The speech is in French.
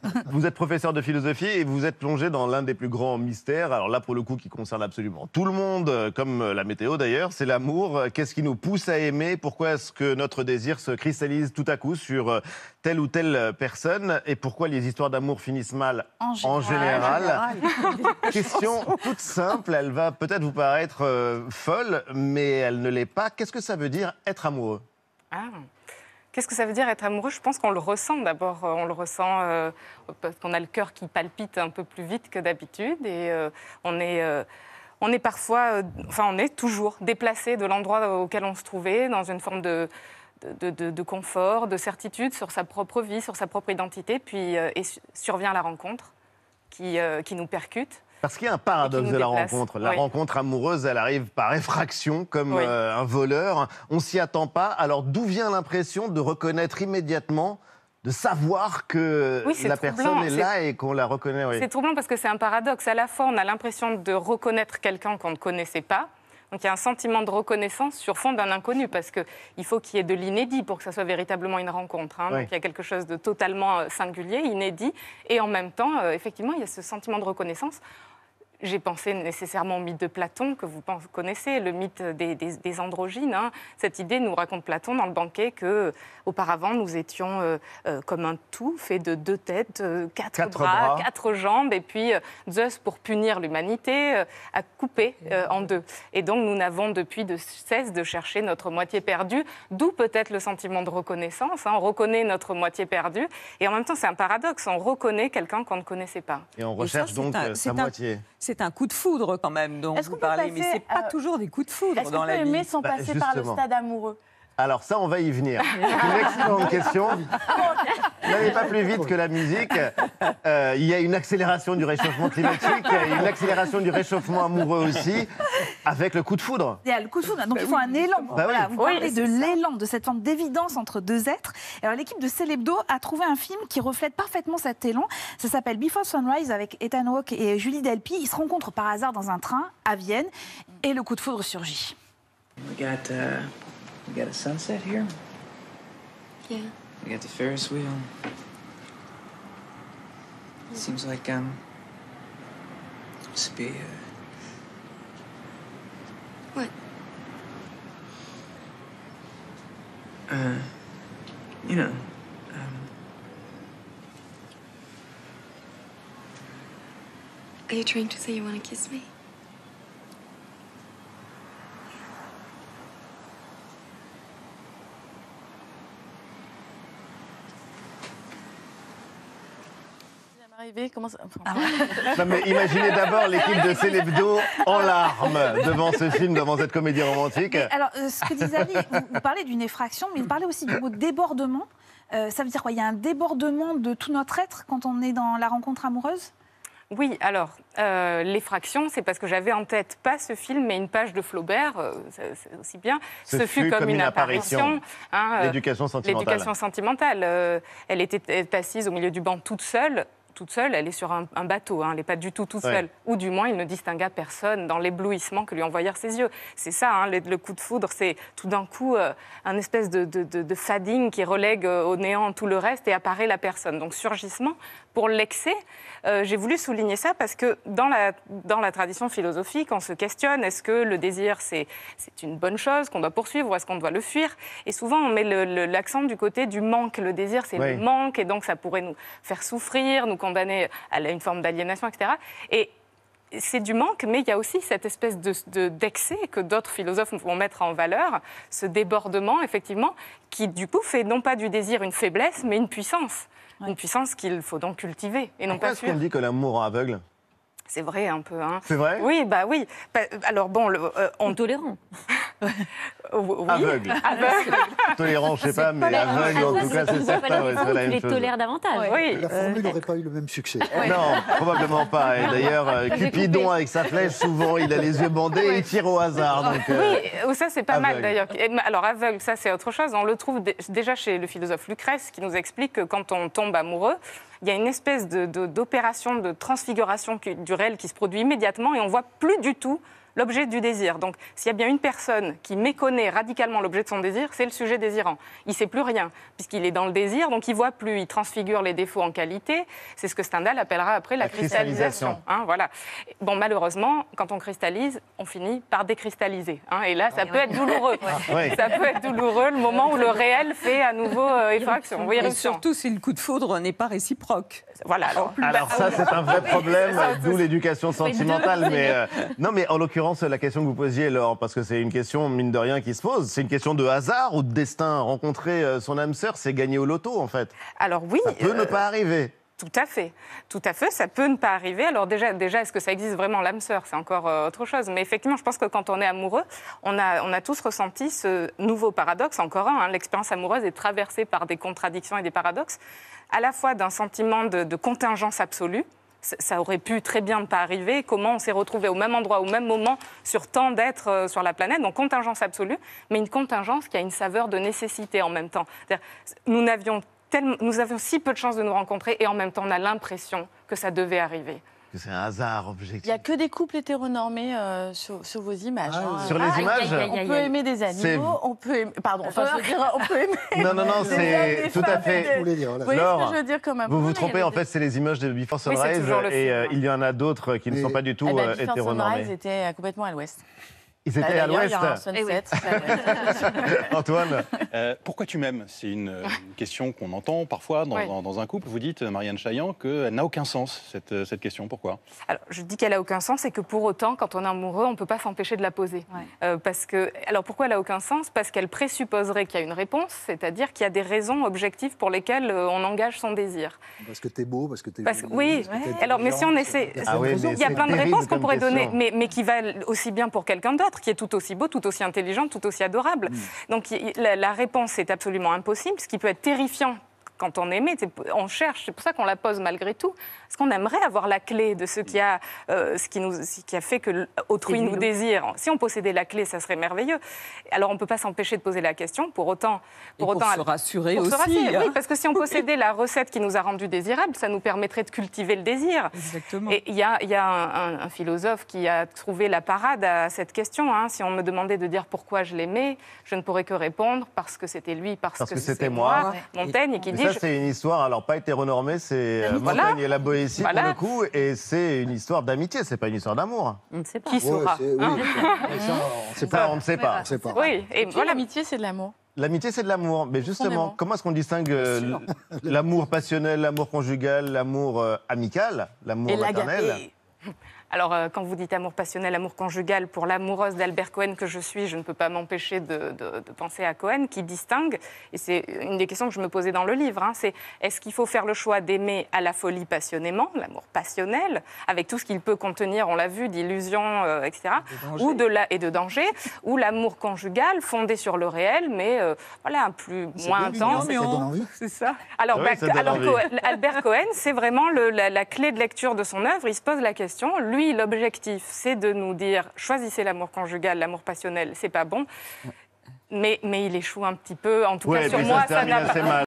Vous êtes professeur de philosophie et vous êtes plongé dans l'un des plus grands mystères. Alors là, pour le coup, qui concerne absolument tout le monde, comme la météo d'ailleurs, c'est l'amour. Qu'est-ce qui nous pousse à aimer? Pourquoi est-ce que notre désir se cristallise tout à coup sur telle ou telle personne? Et pourquoi les histoires d'amour finissent mal en général? Question toute simple, elle va peut-être vous paraître folle, mais elle ne l'est pas. Qu'est-ce que ça veut dire être amoureux? Qu'est-ce que ça veut dire être amoureux? Je pense qu'on le ressent d'abord. On le ressent parce qu'on a le cœur qui palpite un peu plus vite que d'habitude. Et on est parfois, on est toujours déplacé de l'endroit auquel on se trouvait, dans une forme de confort, de certitude sur sa propre vie, sur sa propre identité. Puis survient la rencontre qui nous percute. Parce qu'il y a un paradoxe de la rencontre. La rencontre amoureuse, elle arrive par effraction, comme un voleur. On s'y attend pas. Alors d'où vient l'impression de reconnaître immédiatement, de savoir que la personne est là et qu'on la reconnaît? C'est troublant parce que c'est un paradoxe. À la fois, on a l'impression de reconnaître quelqu'un qu'on ne connaissait pas. Donc il y a un sentiment de reconnaissance sur fond d'un inconnu, parce qu'il faut qu'il y ait de l'inédit pour que ça soit véritablement une rencontre. Donc il y a quelque chose de totalement singulier, inédit, et en même temps, effectivement, il y a ce sentiment de reconnaissance. J'ai pensé nécessairement au mythe de Platon, que vous connaissez, le mythe des androgynes. Cette idée nous raconte Platon dans le Banquet qu'auparavant, nous étions comme un tout, fait de 2 têtes, 4 bras, 4 jambes, et puis Zeus, pour punir l'humanité, a coupé en 2. Et donc, nous n'avons depuis de cesse de chercher notre moitié perdue, d'où peut-être le sentiment de reconnaissance. On reconnaît notre moitié perdue, et en même temps, c'est un paradoxe, on reconnaît quelqu'un qu'on ne connaissait pas. Et on recherche donc sa moitié. C'est un coup de foudre quand même dont vous parlez, mais ce n'est pas toujours des coups de foudre dans la vie. Est-ce qu'on peut aimer sans passer par le stade amoureux? Alors ça, on va y venir. C'est une excellente question. N'allez pas plus vite que la musique. Il y a une accélération du réchauffement climatique, il y a une accélération du réchauffement amoureux aussi, avec le coup de foudre. Il y a le coup de foudre, donc il faut un élan. Vous parlez de l'élan, de cette forme d'évidence entre 2 êtres. Alors l'équipe de Célébdo a trouvé un film qui reflète parfaitement cet élan. Ça s'appelle Before Sunrise, avec Ethan Hawke et Julie Delpy. Ils se rencontrent par hasard dans un train à Vienne et le coup de foudre surgit. We got a sunset here. Yeah. We got the Ferris wheel. Seems like supposed to be What? You know. Are you trying to say you want to kiss me? Comment ça... Non, mais imaginez d'abord l'équipe de Célébdo en larmes devant ce film, devant cette comédie romantique. Mais alors, ce que disait Ali, vous parlez d'une effraction, mais vous parlez aussi du mot débordement. Ça veut dire quoi? Il y a un débordement de tout notre être quand on est dans la rencontre amoureuse? Oui, alors, l'effraction, c'est parce que j'avais en tête, pas ce film, mais une page de Flaubert, c'est aussi bien. Ce fut comme une apparition. L'éducation sentimentale. L'éducation sentimentale. Elle était assise au milieu du banc toute seule, elle est sur un bateau, elle n'est pas du tout toute seule. Ou du moins, il ne distingua personne dans l'éblouissement que lui envoyèrent ses yeux. C'est ça, le coup de foudre, c'est tout d'un coup un espèce de fading qui relègue au néant tout le reste et apparaît la personne. Donc surgissement. Pour l'excès, j'ai voulu souligner ça parce que dans la tradition philosophique, on se questionne, est-ce que le désir, c'est une bonne chose qu'on doit poursuivre ou est-ce qu'on doit le fuir? Et souvent, on met l'accent du côté du manque. Le désir, c'est le manque, et donc ça pourrait nous faire souffrir, nous condamner à une forme d'aliénation, etc. Et c'est du manque, mais il y a aussi cette espèce d'excès que d'autres philosophes vont mettre en valeur, ce débordement, effectivement, qui du coup fait non pas du désir une faiblesse, mais une puissance. Une puissance qu'il faut donc cultiver et non pas fuir. Est-ce qu'on dit que l'amour rend aveugle? C'est vrai un peu. C'est vrai? Oui, bah oui. Alors bon, on tolérant. Oui. Aveugle. Tolérant, je ne sais pas, mais aveugle, en tout cas, c'est certain. Tu les tolères davantage. Oui. La formule n'aurait pas eu le même succès. Non, probablement pas. Et d'ailleurs, Cupidon, avec sa flèche, souvent, il a les yeux bandés et il tire au hasard. Donc, oui, ça, c'est pas mal, d'ailleurs. Alors, aveugle, ça, c'est autre chose. On le trouve déjà chez le philosophe Lucrèce, qui nous explique que quand on tombe amoureux, il y a une espèce d'opération de transfiguration du réel qui se produit immédiatement et on ne voit plus du tout l'objet du désir. Donc, s'il y a bien une personne qui méconnaît radicalement l'objet de son désir, c'est le sujet désirant. Il ne sait plus rien, puisqu'il est dans le désir, donc il ne voit plus, il transfigure les défauts en qualité. C'est ce que Stendhal appellera après la cristallisation. Hein, voilà. Bon, malheureusement, quand on cristallise, on finit par décristalliser. Hein, et là, ça peut être douloureux. Ça peut être douloureux, le moment où le réel fait à nouveau effraction. Et surtout si le coup de foudre n'est pas réciproque. Voilà. Alors ça, c'est un vrai problème, d'où l'éducation sentimentale. Mais non, mais en l'occurrence, la question que vous posiez, Laure, parce que c'est une question, mine de rien, qui se pose, c'est une question de hasard ou de destin. Rencontrer son âme sœur, c'est gagner au loto, en fait. Alors oui. Ça peut ne pas arriver. Tout à fait, ça peut ne pas arriver. Alors déjà est-ce que ça existe vraiment l'âme sœur? C'est encore autre chose. Mais effectivement, je pense que quand on est amoureux, on a tous ressenti ce nouveau paradoxe, encore un. Hein, l'expérience amoureuse est traversée par des contradictions et des paradoxes, à la fois d'un sentiment de contingence absolue. Ça aurait pu très bien ne pas arriver. Comment on s'est retrouvé au même endroit, au même moment, sur tant d'êtres sur la planète. Donc contingence absolue, mais une contingence qui a une saveur de nécessité en même temps. C'est-à-dire, nous avions si peu de chances de nous rencontrer et en même temps, on a l'impression que ça devait arriver. C'est un hasard objectif. Il n'y a que des couples hétéronormés sur vos images. Sur les images, on peut aimer des animaux, on peut aimer... Pardon, on peut aimer... Non, c'est tout à fait... Vous voyez ce que je veux dire comme un Vous vous trompez, en fait, c'est les images de Before Sunrise et il y en a d'autres qui ne sont pas du tout hétéronormés. Before Sunrise était complètement à l'ouest. Ils étaient à l'ouest. Antoine, pourquoi tu m'aimes? C'est une question qu'on entend parfois dans un couple. Vous dites, Marianne Chaillan, qu'elle n'a aucun sens, cette question. Pourquoi? Alors, je dis qu'elle n'a aucun sens et que pour autant, quand on est amoureux, on ne peut pas s'empêcher de la poser. Alors, pourquoi elle n'a aucun sens? Parce qu'elle présupposerait qu'il y a une réponse, c'est-à-dire qu'il y a des raisons objectives pour lesquelles on engage son désir. Parce que t'es beau, parce que t'es... Oui, alors, mais si on essaie... il y a plein de réponses qu'on pourrait donner, mais qui valent aussi bien pour quelqu'un d'autre, qui est tout aussi beau, tout aussi intelligent, tout aussi adorable. Donc la réponse est absolument impossible, ce qui peut être terrifiant quand on aimait, on cherche, c'est pour ça qu'on la pose malgré tout, parce qu'on aimerait avoir la clé de ce qui a fait que autrui nous désire. Si on possédait la clé, ça serait merveilleux. Alors on ne peut pas s'empêcher de poser la question, pour autant se rassurer aussi. Oui, parce que si on possédait la recette qui nous a rendus désirables, ça nous permettrait de cultiver le désir. Exactement. Et il y a un philosophe qui a trouvé la parade à cette question. Hein. Si on me demandait de dire pourquoi je l'aimais, je ne pourrais que répondre parce que c'était lui, parce que c'était moi. Montaigne, et qui dit... Ça, c'est une histoire, alors pas hétéronormée, c'est Montaigne et la Boétie pour le coup, et c'est une histoire d'amitié, c'est pas une histoire d'amour. On ne sait pas. Qui saura? On ne sait pas. Oui, et voilà, l'amitié, c'est de l'amour. L'amitié, c'est de l'amour. Mais justement, comment est-ce qu'on distingue l'amour passionnel, l'amour conjugal, l'amour amical, l'amour maternel? Alors, quand vous dites amour passionnel, amour conjugal, pour l'amoureuse d'Albert Cohen que je suis, je ne peux pas m'empêcher de penser à Cohen, qui distingue, et c'est une des questions que je me posais dans le livre, hein, c'est est-ce qu'il faut faire le choix d'aimer à la folie passionnément, l'amour passionnel, avec tout ce qu'il peut contenir, on l'a vu, d'illusions, etc., et de danger, ou l'amour conjugal, fondé sur le réel, mais moins intense. C'est ça. Alors, Albert Cohen, c'est vraiment la clé de lecture de son œuvre. Il se pose la question, lui, l'objectif, c'est de nous dire choisissez l'amour conjugal, l'amour passionnel, c'est pas bon. Mais il échoue un petit peu, en tout cas sur moi, ça n'a pas...